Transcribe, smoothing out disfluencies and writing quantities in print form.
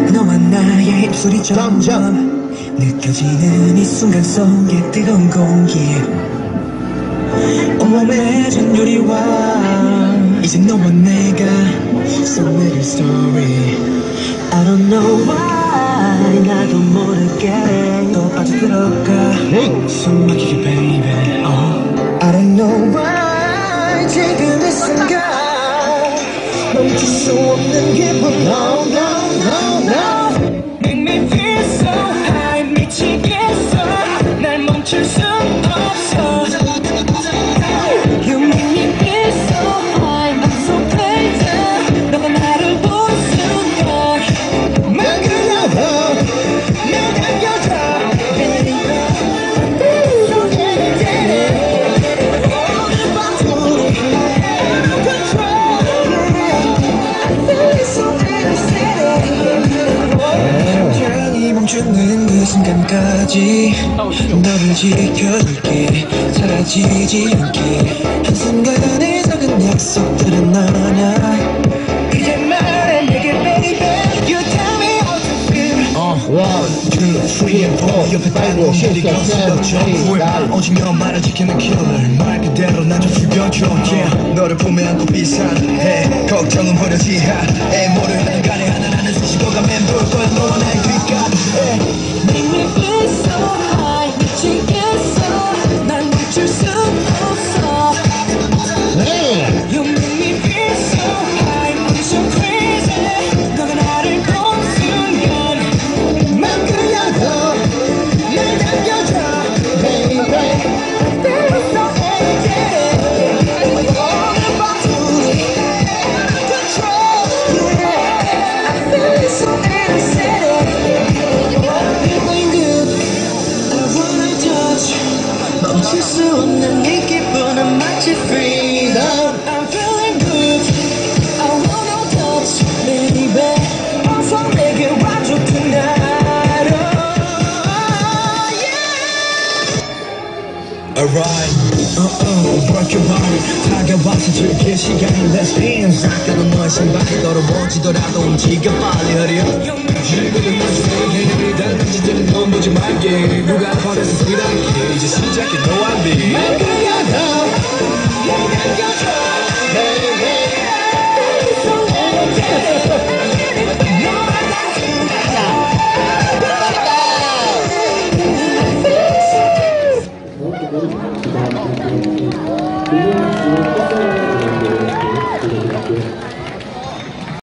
너와 나의 입술이 점점 느껴지는 이 순간 속에 뜨거운 공기 온몸해진 유리와 이제 너와 내가 써내릴 story I don't know why 나도 모르게 또 빠져들어가 숨 막히게 baby I don't know why 지금 이 순간 멈출 수 없는 기분 No no no no Make me feel so high 미치겠어 날 멈출 수 없어 You make me feel so high I'm so crazy 너가 나를 본 순간 만 그려도 날 당겨줘 Baby So energetic 오늘 밤도 out of control I feel it so energetic 시간이 멈추는 그 순간까지 너를 지켜줄게 사라지지 않게 한순간의 작은 약속들은 아냐 이제 말해 내게 baby You tell me how to feel 1, 2, 3 and 4 옆에 따로 시리가 없어져 오직 너만을 지키는 killer 말 그대로 난 좀 죽여줘 yeah. 너를 품에 안고 비상해 걱정은 버려지 해 뭐를 간에 하나라는 수식어가 맴돌 거야 너와 나의 귓가에 Make me feel so high 미치겠어 난 멈출 수 없어 You make me feel so high I'm so crazy 너가 나를 본 순간 맘 그려도 날 당겨줘 Baby I feel so energetic 오늘 밤도 out of control Yeah I feel so energetic Feeling good I wanna touch 멈출 수 없는 이 기분은 마치 freedom I'm feeling good I wanna touch baby 어서 내게 와줘 tonight oh yeah Alright work your body 다가와서 즐길 시간을 Let's dance 아까는 너의 신발이 더러워지더라도 움직여 빨리 hurry 즐거운 나중에 다른 짓들은 넌 보지 말게 누가 버려서 쓰라게 이제 시작해 너와 네 날 그려도 날 당겨줘 Baby So energetic